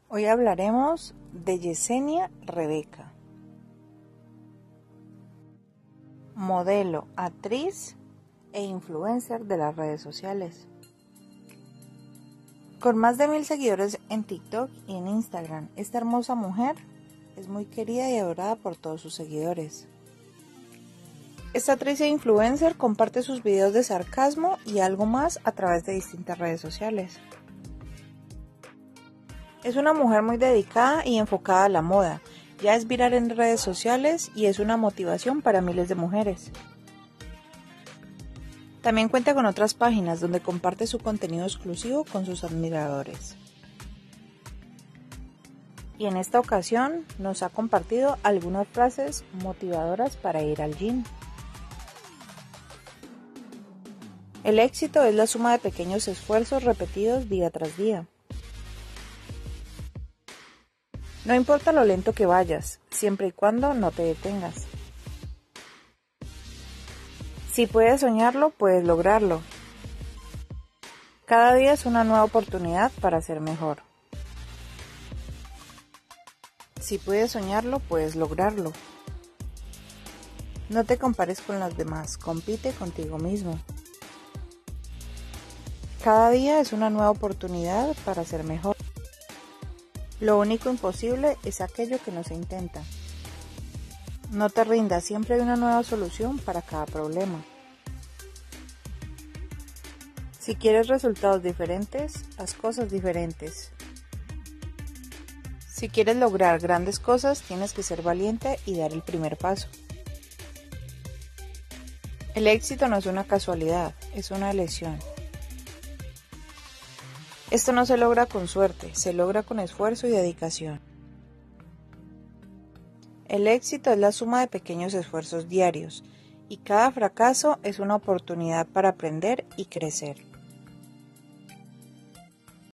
Hoy hablaremos de Yesenia Rebeca, modelo, actriz e influencer de las redes sociales. Con más de 1000 seguidores en TikTok y en Instagram, esta hermosa mujer es muy querida y adorada por todos sus seguidores. Esta actriz e influencer comparte sus videos de sarcasmo y algo más a través de distintas redes sociales. Es una mujer muy dedicada y enfocada a la moda, ya es viral en redes sociales y es una motivación para miles de mujeres. También cuenta con otras páginas donde comparte su contenido exclusivo con sus admiradores. Y en esta ocasión nos ha compartido algunas frases motivadoras para ir al gym. El éxito es la suma de pequeños esfuerzos repetidos día tras día. No importa lo lento que vayas, siempre y cuando no te detengas. Si puedes soñarlo, puedes lograrlo. Cada día es una nueva oportunidad para ser mejor. Si puedes soñarlo, puedes lograrlo. No te compares con los demás, compite contigo mismo. Cada día es una nueva oportunidad para ser mejor. Lo único imposible es aquello que no se intenta. No te rindas, siempre hay una nueva solución para cada problema. Si quieres resultados diferentes, haz cosas diferentes. Si quieres lograr grandes cosas, tienes que ser valiente y dar el primer paso. El éxito no es una casualidad, es una elección. Esto no se logra con suerte, se logra con esfuerzo y dedicación. El éxito es la suma de pequeños esfuerzos diarios, y cada fracaso es una oportunidad para aprender y crecer.